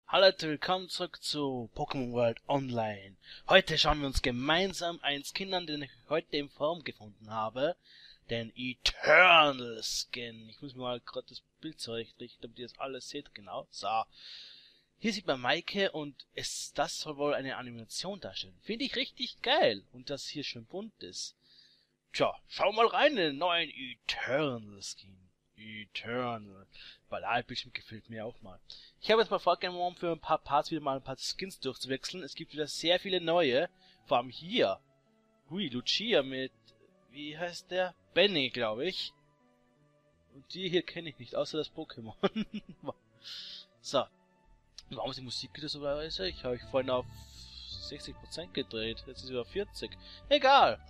Hallo Leute, willkommen zurück zu Pokémon World Online. Heute schauen wir uns gemeinsam einen Skin an, den ich heute im Forum gefunden habe. Den Eternal Skin. Ich muss mir mal gerade das Bild zurechtrichten, damit ihr das alles seht genau. So. Hier sieht man Maike und das soll wohl eine Animation darstellen. Finde ich richtig geil. Und das hier schön bunt ist. Tja, schau mal rein in den neuen Eternal Skin. Eternal. Bildschirm gefällt mir auch mal. Ich habe jetzt mal vorgenommen, für ein paar Parts wieder mal ein paar Skins durchzuwechseln. Es gibt wieder sehr viele neue. Vor allem hier. Hui, Lucia mit, wie heißt der? Benny, glaube ich. Und die hier kenne ich nicht, außer das Pokémon. So. Warum ist die Musik wieder so leise? Ich habe euch vorhin auf 60% gedreht. Jetzt ist es über 40. Egal.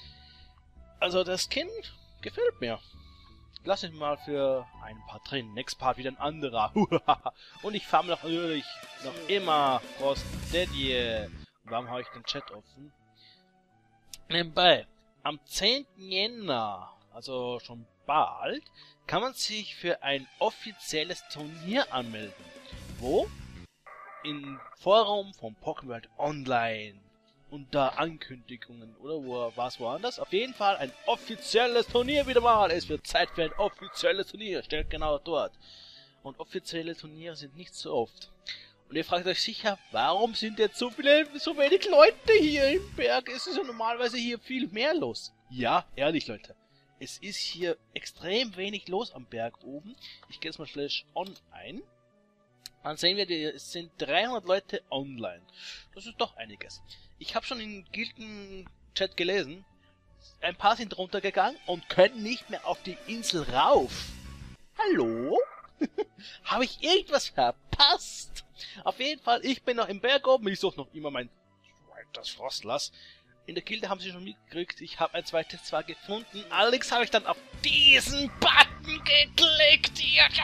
Also der Skin gefällt mir. Lass mich mal für ein paar drin. Next Part wieder ein anderer. Und ich farme natürlich noch immer Frost Daddy. Warum habe ich den Chat offen? Nebenbei, am 10. Jänner, also schon bald, kann man sich für ein offizielles Turnier anmelden. Wo? Im Forum von Pokémon World Online. Unter Ankündigungen, oder wo war es woanders? Auf jeden Fall ein offizielles Turnier wieder mal. Es wird Zeit für ein offizielles Turnier. Stellt genau dort. Und offizielle Turniere sind nicht so oft. Und ihr fragt euch sicher, warum sind jetzt so wenig Leute hier im Berg? Es ist ja normalerweise hier viel mehr los. Ja, ehrlich Leute. Es ist hier extrem wenig los am Berg oben. Ich gehe jetzt mal Flash on ein. Dann sehen wir, es sind 300 Leute online. Das ist doch einiges. Ich habe schon in Gilden-Chat gelesen, ein paar sind runtergegangen und können nicht mehr auf die Insel rauf. Hallo? Habe ich irgendwas verpasst? Auf jeden Fall, ich bin noch im Berg oben, ich suche noch immer mein zweites Frostlass. In der Gilde haben sie schon mitgekriegt, ich habe ein zweites zwar gefunden, allerdings habe ich dann auf diesen Button geklickt.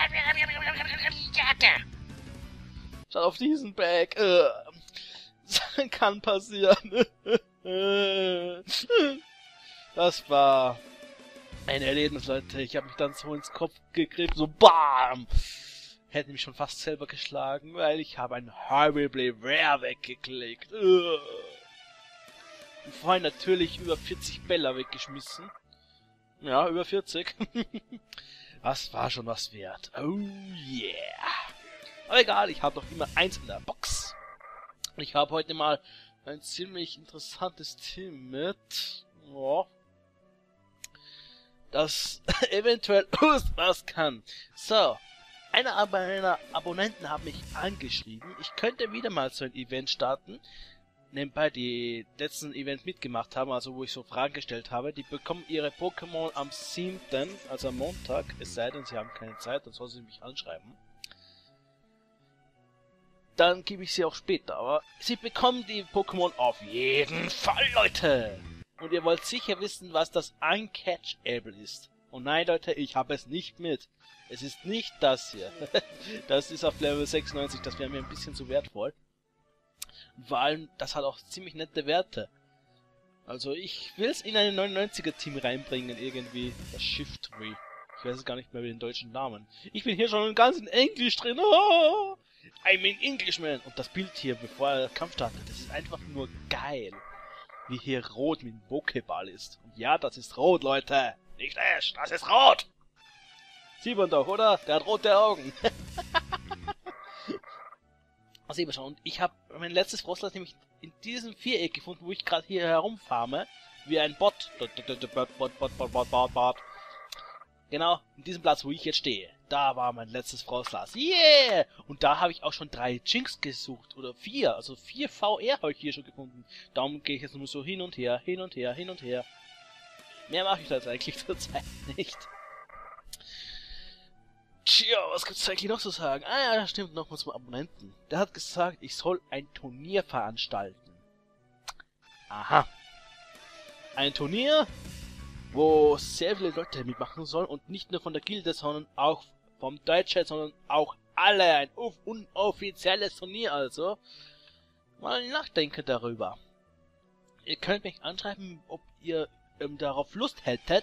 Statt auf diesen Berg. Das kann passieren. Das war ein Erlebnis, Leute. Ich habe mich dann so ins Kopf gegriffen, so BAM! Hätte mich schon fast selber geschlagen, weil ich habe ein Horribly Rare weggeklickt. Und vorhin natürlich über 40 Bälle weggeschmissen. Ja, über 40. Das war schon was wert. Oh yeah. Aber egal, ich habe noch immer eins in der Box. Und ich habe heute mal ein ziemlich interessantes Team mit, das eventuell was kann. So, einer meiner Abonnenten hat mich angeschrieben, ich könnte wieder mal so ein Event starten. Nebenbei die letzten Event mitgemacht haben, also wo ich so Fragen gestellt habe, die bekommen ihre Pokémon am 7., also am Montag, es sei denn, sie haben keine Zeit, dann sollen sie mich anschreiben. Dann gebe ich sie auch später, aber sie bekommen die Pokémon auf jeden Fall, Leute! Und ihr wollt sicher wissen, was das Uncatchable ist. Und nein, Leute, ich habe es nicht mit. Es ist nicht das hier. Das ist auf Level 96, das wäre mir ein bisschen zu wertvoll. Und vor allem, das hat auch ziemlich nette Werte. Also ich will es in ein 99er-Team reinbringen, irgendwie. Das Shift Tree. Ich weiß es gar nicht mehr mit den deutschen Namen. Ich bin hier schon ganz in Englisch drin. Oh! I'm an Englishman. Und das Bild hier, bevor der Kampf startet, das ist einfach nur geil. Wie hier rot mit dem Pokéball ist. Und ja, das ist rot, Leute. Nicht Ash, das ist rot. Sieht man doch, oder? Der hat rote Augen. Das sehen wir schon. Und ich habe mein letztes Frostlass nämlich in diesem Viereck gefunden, wo ich gerade hier herumfarme. Wie ein Bot. Bot. Genau, in diesem Platz, wo ich jetzt stehe. Da war mein letztes Frostlass. Yeah! Und da habe ich auch schon 3 Jinx gesucht. Oder 4. Also 4 VR habe ich hier schon gefunden. Darum gehe ich jetzt nur so hin und her, hin und her, hin und her. Mehr mache ich das eigentlich zurzeit nicht. Tja, was gibt's eigentlich noch zu sagen? Ah ja, stimmt, nochmal zum Abonnenten. Der hat gesagt, ich soll ein Turnier veranstalten. Aha. Ein Turnier, wo sehr viele Leute mitmachen sollen und nicht nur von der Gilde, sondern auch vom Deutschland, sondern auch alle. Ein unoffizielles Turnier also. Mal nachdenken darüber. Ihr könnt mich anschreiben, ob ihr darauf Lust hättet.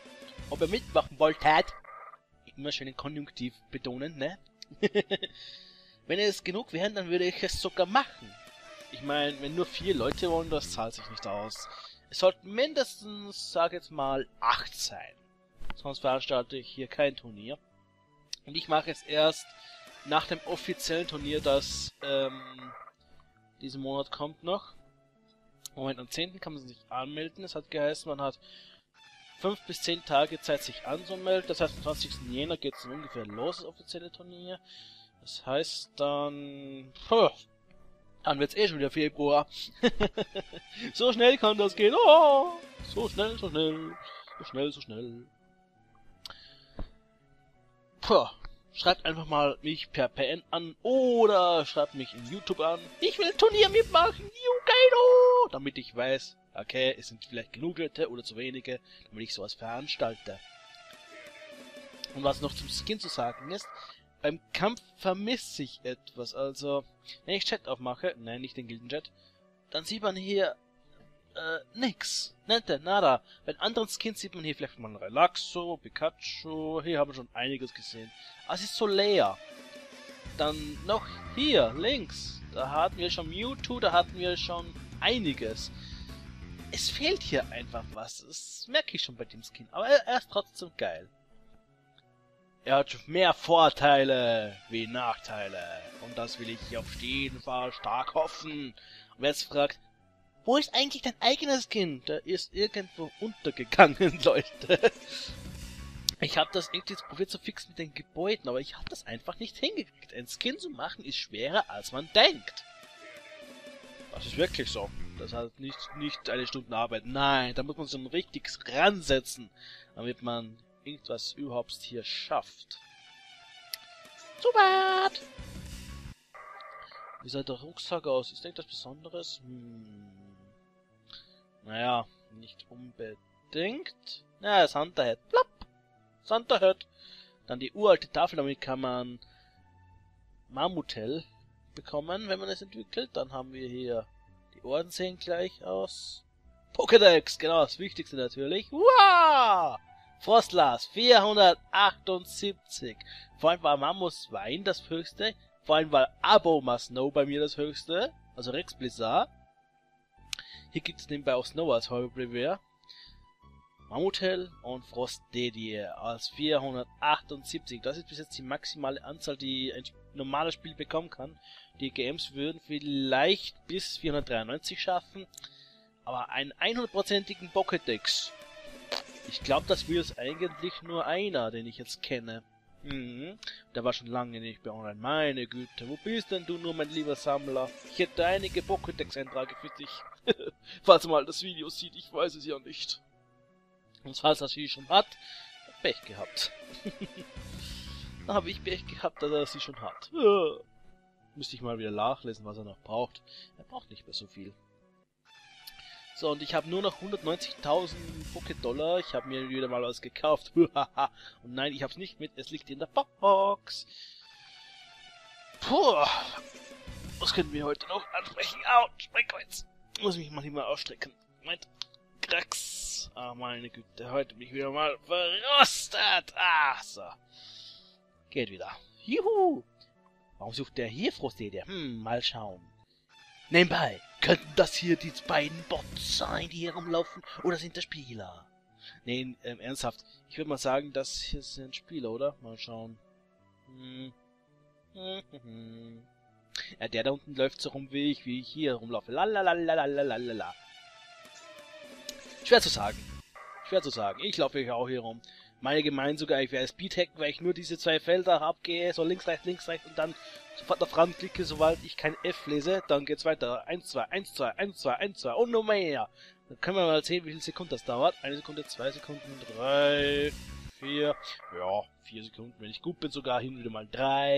Ob ihr mitmachen wolltet. Immer schön den Konjunktiv betonen, ne? Wenn es genug wären, dann würde ich es sogar machen. Ich meine, wenn nur 4 Leute wollen, das zahlt sich nicht aus. Es sollten mindestens, sag jetzt mal, 8 sein. Sonst veranstalte ich hier kein Turnier. Und ich mache es erst nach dem offiziellen Turnier, das diesen Monat kommt noch. Moment, am 10. kann man sich anmelden. Es hat geheißen, man hat 5 bis 10 Tage Zeit, sich anzumelden. Das heißt, am 20. Jänner geht es dann ungefähr los, das offizielle Turnier. Das heißt dann... dann wird es eh schon wieder Februar. So schnell kann das gehen. Oh, so schnell, so schnell. So schnell, so schnell. Puh. Schreibt einfach mal mich per PN an oder schreibt mich in YouTube an. Ich will Turnier mitmachen, Yugaido! Damit ich weiß, okay, es sind vielleicht genug Leute oder zu wenige, damit ich sowas veranstalte. Und was noch zum Skin zu sagen ist, beim Kampf vermisse ich etwas. Also, wenn ich Chat aufmache, nein, nicht den Gildenchat, dann sieht man hier nix. Nette, nada. Bei anderen Skins sieht man hier vielleicht mal Relaxo, Pikachu. Hier haben wir schon einiges gesehen. Aber es ist so leer. Dann noch hier, links. Da hatten wir schon Mewtwo, da hatten wir schon einiges. Es fehlt hier einfach was. Das merke ich schon bei dem Skin. Aber er ist trotzdem geil. Er hat mehr Vorteile wie Nachteile. Und das will ich auf jeden Fall stark hoffen. Und wer jetzt fragt, wo ist eigentlich dein eigenes Kind? Der ist irgendwo untergegangen, Leute. Ich habe das irgendwie probiert zu fixen mit den Gebäuden, aber ich habe das einfach nicht hingekriegt. Ein Skin zu machen ist schwerer, als man denkt. Das ist wirklich so. Das hat nicht eine Stunde Arbeit. Nein, da muss man so richtig ransetzen, damit man irgendwas überhaupt hier schafft. Super! Wie sah der Rucksack aus? Ist irgendwas Besonderes? Naja, nicht unbedingt. Ja, Santa Head. Plopp! Santa Head. Dann die uralte Tafel, damit kann man Mammutel bekommen, wenn man es entwickelt. Dann haben wir hier, die Orden sehen gleich aus. Pokédex, genau, das Wichtigste natürlich. Wow! Frostlas, 478. Vor allem war Mammus Wein das höchste. Vor allem war Aboma Snow bei mir das höchste. Also Rex Blizzard. Hier gibt es nebenbei auch Snow als Heubriver. Mammutel und Frostdedier als 478. Das ist bis jetzt die maximale Anzahl, die ein normales Spiel bekommen kann. Die Games würden vielleicht bis 493 schaffen. Aber einen 100%igen Pokédex. Ich glaube, das wird eigentlich nur einer, den ich jetzt kenne. Der war schon lange nicht mehr online. Meine Güte, wo bist denn du nur, mein lieber Sammler? Ich hätte einige Pokédex-Einträge für dich. Falls mal das Video sieht, ich weiß es ja nicht. Und falls er sie schon hat, Pech gehabt. Dann habe ich Pech gehabt, dass er sie schon hat. Müsste ich mal wieder nachlesen, was er noch braucht. Er braucht nicht mehr so viel. So, und ich habe nur noch 190.000 Poké-Dollar. Ich habe mir wieder mal was gekauft. Und nein, ich habe es nicht mit. Es liegt in der Box. Puh. Was können wir heute noch ansprechen? Autsch, mein Kreuz. Muss mich mal hier mal ausstrecken. Moment. Krax. Ah, meine Güte. Heute bin ich wieder mal verrostet. Ah, so. Geht wieder. Juhu. Warum sucht der hier Frostdedier? Mal schauen. Nebenbei, könnten das hier die beiden Bots sein, die hier rumlaufen, oder sind das Spieler? Nee, ernsthaft. Ich würde mal sagen, das hier sind Spieler, oder? Mal schauen. Ja, der da unten läuft so rum wie ich hier rumlaufe. Lalalalalalala. Schwer zu sagen. Schwer zu sagen. Ich laufe ja auch hier rum. Meine gemeinen sogar, ich werde Speedhacken, weil ich nur diese 2 Felder abgehe, so links, rechts und dann sofort auf Rand klicke, sobald ich kein F lese, dann geht's weiter. 1, 2, 1, 2, 1, 2, 1, 2 und noch mehr. Dann können wir mal sehen, wie viel Sekunden das dauert. 1 Sekunde, 2 Sekunden, 3, 4, ja, 4 Sekunden, wenn ich gut bin, sogar hin und wieder mal 3.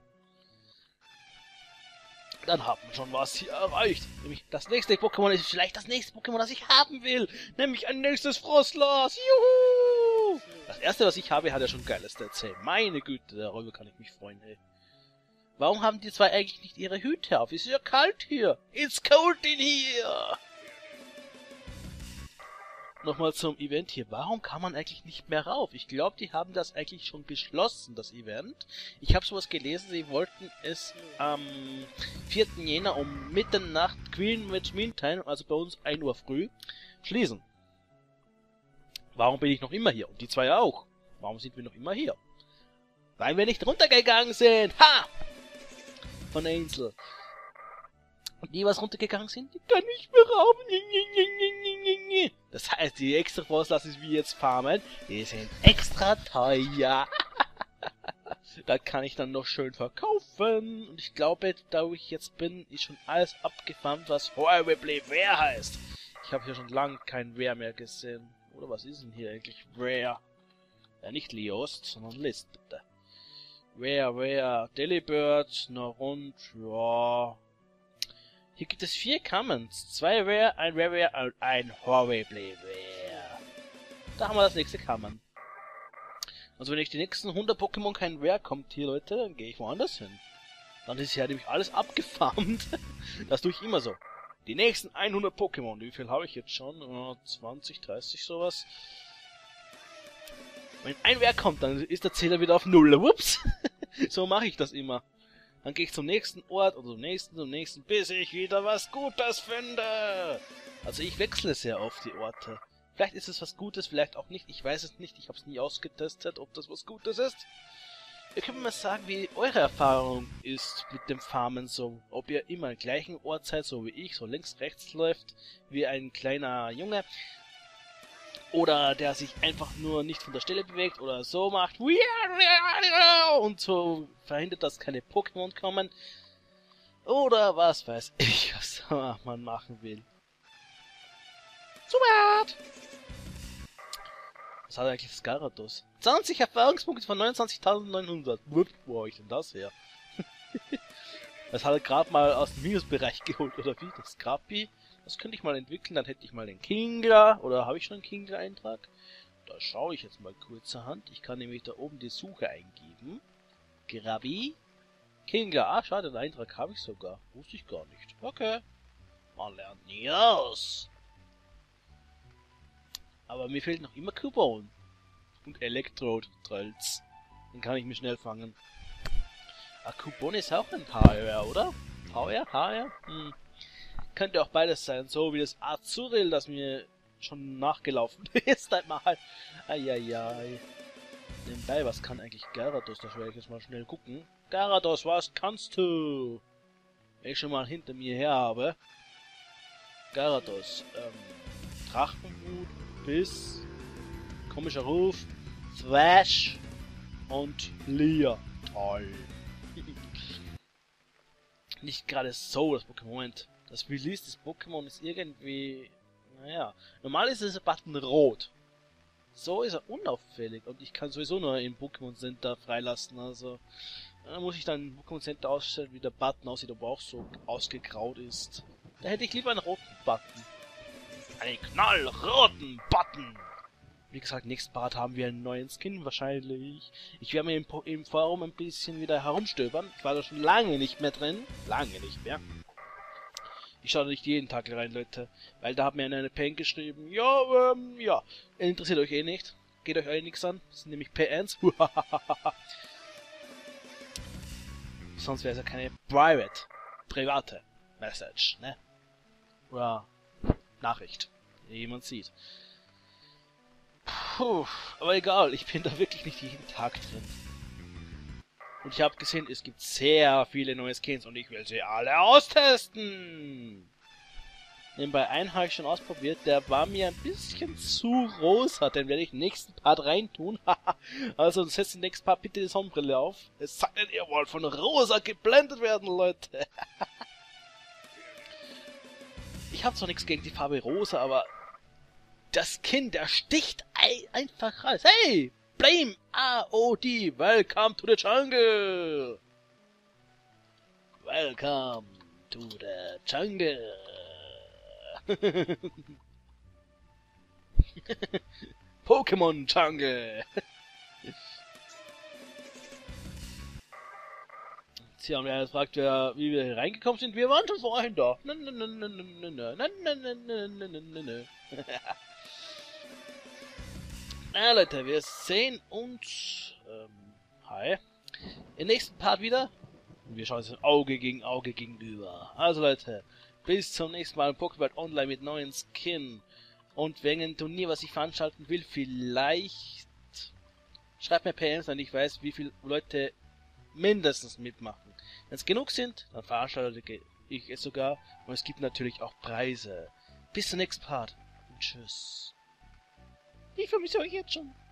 Dann haben wir schon was hier erreicht. Nämlich das nächste Pokémon ist vielleicht das nächste Pokémon, das ich haben will. Nämlich ein nächstes Frostlas. Juhu! Das erste, was ich habe, hat ja schon geiles Stats. Hey, meine Güte, darüber kann ich mich freuen, hey. Warum haben die zwei eigentlich nicht ihre Hüte auf? Es ist ja kalt hier. It's cold in here. Nochmal zum Event hier. Warum kann man eigentlich nicht mehr rauf? Ich glaube, die haben das eigentlich schon geschlossen, das Event. Ich habe sowas gelesen, sie wollten es am 4. Jänner um Mitternacht Greenwich Mean Time, also bei uns 1 Uhr früh, schließen. Warum bin ich noch immer hier? Und die zwei auch. Warum sind wir noch immer hier? Weil wir nicht runtergegangen sind. Ha! Von der Insel. Und die, was runtergegangen sind, die können nicht mehr rauf. Das heißt, die extra Forstlass, die wir jetzt farmen, die sind extra teuer. Da kann ich dann noch schön verkaufen. Und ich glaube, da wo ich jetzt bin, ist schon alles abgefarmt, was Horribly Rare heißt. Ich habe hier schon lange kein Rare mehr gesehen. Oder was ist denn hier eigentlich Rare? Ja, nicht Liost, sondern List, bitte. Rare, Delibird, na rund, ja. Hier gibt es 4 Commons. 2 Rare, ein Rare und ein Horribly Rare. Da haben wir das nächste Common. Also wenn ich die nächsten 100 Pokémon kein Rare kommt hier, Leute, dann gehe ich woanders hin. Dann ist ja nämlich alles abgefarmt. Das tue ich immer so. Die nächsten 100 Pokémon, wie viel habe ich jetzt schon? 20, 30 sowas. Wenn ein Rare kommt, dann ist der Zähler wieder auf 0. Ups. So mache ich das immer. Dann gehe ich zum nächsten Ort oder zum nächsten, bis ich wieder was Gutes finde. Also ich wechsle sehr oft die Orte. Vielleicht ist es was Gutes, vielleicht auch nicht. Ich weiß es nicht. Ich habe es nie ausgetestet, ob das was Gutes ist. Ihr könnt mir mal sagen, wie eure Erfahrung ist mit dem Farmen so. Ob ihr immer am gleichen Ort seid, so wie ich, so links, rechts läuft, wie ein kleiner Junge. Oder der sich einfach nur nicht von der Stelle bewegt oder so macht. Und so verhindert, dass keine Pokémon kommen. Oder was weiß ich, was man machen will. Super! Was hat eigentlich das Gyarados? 20 Erfahrungspunkte von 29.900. Wo habe ich denn das her? Das hat er gerade mal aus dem Minusbereich geholt, oder wie? Das Scrappy. Das könnte ich mal entwickeln, dann hätte ich mal den Kingler. Oder habe ich schon einen Kingler-Eintrag? Da schaue ich jetzt mal kurzerhand. Ich kann nämlich da oben die Suche eingeben. Grabby. Kingler. Ah, schade, den Eintrag habe ich sogar. Wusste ich gar nicht. Okay. Man lernt nie aus. Aber mir fehlt noch immer Cubone. Und Elektrode-Trolls. Den kann ich mir schnell fangen. Ah, Cubone ist auch ein HR, oder? HR? Könnte auch beides sein, so wie das Azuril, das mir schon nachgelaufen ist einmal. Eieiei. Nebenbei, was kann eigentlich Gyarados? Das werde ich jetzt mal schnell gucken. Gyarados, was kannst du? Wenn ich schon mal hinter mir her habe. Gyarados, Drachenhut, Biss, komischer Ruf, Thrash und Leer. Toll. Nicht gerade so das Pokémon. Moment. Das Release des Pokémon ist irgendwie... Naja. Normal ist dieser Button rot. So ist er unauffällig. Und ich kann sowieso nur im Pokémon Center freilassen. Also... Da muss ich dann im Pokémon Center ausstellen, wie der Button aussieht, ob er auch so ausgegraut ist. Da hätte ich lieber einen roten Button. Einen knallroten Button! Wie gesagt, nächsten Part haben wir einen neuen Skin wahrscheinlich. Ich werde mir im Forum ein bisschen wieder herumstöbern. Ich war da schon lange nicht mehr drin. Lange nicht mehr. Ich schaue nicht jeden Tag rein, Leute. Weil da hat mir eine Pen geschrieben. Ja, ja. Interessiert euch eh nicht. Geht euch eh nichts an. Das sind nämlich PNs. Sonst wäre es ja keine private Message, ne? Oder Nachricht, die jemand sieht. Puh, aber egal, ich bin da wirklich nicht jeden Tag drin. Und ich habe gesehen, es gibt sehr viele neue Skins und ich will sie alle austesten. Nebenbei einen habe ich schon ausprobiert, der war mir ein bisschen zu rosa, den werde ich im nächsten Part reintun. Also setzt im nächsten Part bitte die Sonnenbrille auf. Es sei denn, ihr wollt von rosa geblendet werden, Leute. Ich habe zwar nichts gegen die Farbe rosa, aber das Skin, der sticht einfach raus. Hey, Blame AOD, welcome to the jungle. Welcome to the jungle. Pokémon Jungle. Sie haben ja gefragt, wie wir hier reingekommen sind. Wir waren schon vorhin da. Leute, wir sehen uns, hi, im nächsten Part wieder. Und wir schauen uns Auge gegen Auge gegenüber. Also Leute, bis zum nächsten Mal im Pokéball Online mit neuen Skin. Und wegen ein Turnier, was ich veranstalten will, vielleicht schreibt mir PMs, wenn ich weiß, wie viele Leute mindestens mitmachen. Wenn es genug sind, dann veranstalte ich es sogar. Und es gibt natürlich auch Preise. Bis zum nächsten Part. Und tschüss. Ich vermisse euch jetzt schon.